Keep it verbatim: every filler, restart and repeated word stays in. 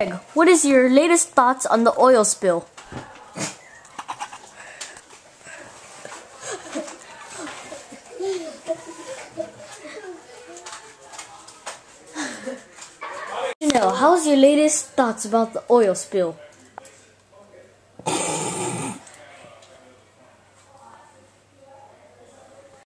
Greg, what is your latest thoughts on the oil spill? Janelle, how's your latest thoughts about the oil spill?